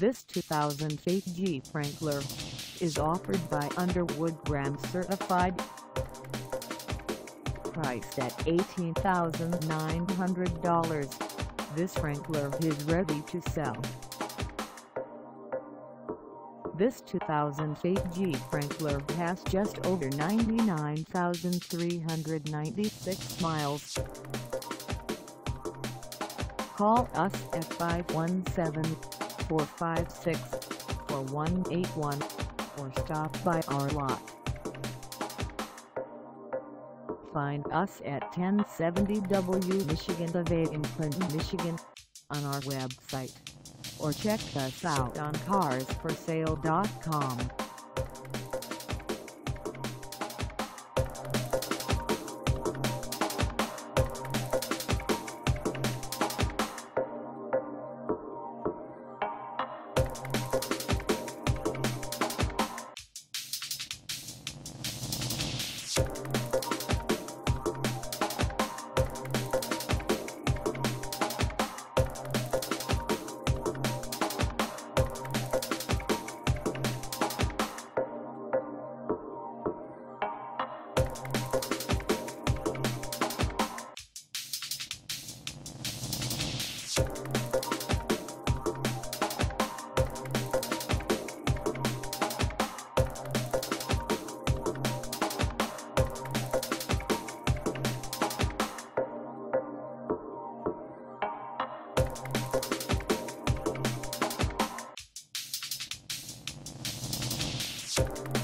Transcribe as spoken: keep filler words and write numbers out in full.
This two thousand eight Jeep Wrangler is offered by Underwood Brand Certified. Priced at eighteen thousand nine hundred dollars, this Wrangler is ready to sell. This two thousand eight Jeep Wrangler has just over ninety-nine thousand three hundred ninety-six miles. Call us at five one seven, four five six, four one eight one or stop by our lot. Find us at ten seventy W Michigan Ave in Clinton, Michigan, on our website, or check us out on cars for sale dot com. You